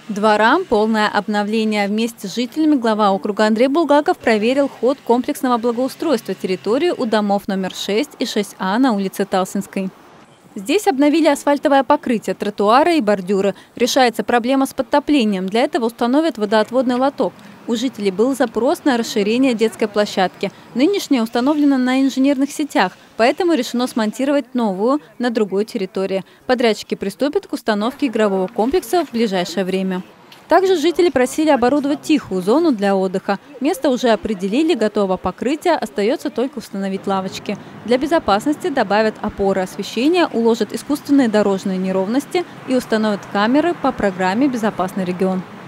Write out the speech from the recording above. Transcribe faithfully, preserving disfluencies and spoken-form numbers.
Дворам полное обновление. Вместе с жителями глава округа Андрей Булгаков проверил ход комплексного благоустройства территории у домов номер шесть и шесть А на улице Талсинской. Здесь обновили асфальтовое покрытие, тротуары и бордюры. Решается проблема с подтоплением. Для этого установят водоотводный лоток. У жителей был запрос на расширение детской площадки. Нынешняя установлена на инженерных сетях, поэтому решено смонтировать новую на другой территории. Подрядчики приступят к установке игрового комплекса в ближайшее время. Также жители просили оборудовать тихую зону для отдыха. Место уже определили, готово покрытие, остается только установить лавочки. Для безопасности добавят опоры освещения, уложат искусственные дорожные неровности и установят камеры по программе «Безопасный регион».